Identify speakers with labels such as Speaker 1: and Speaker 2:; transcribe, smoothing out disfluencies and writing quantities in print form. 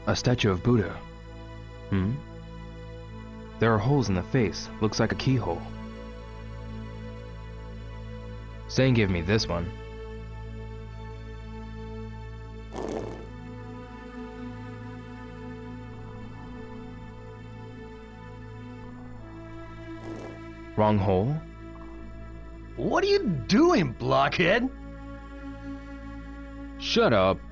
Speaker 1: A statue of Buddha. Hmm? There are holes in the face. Looks like a keyhole. Saying give me this one. Wrong hole?
Speaker 2: What are you doing, blockhead?
Speaker 1: Shut up.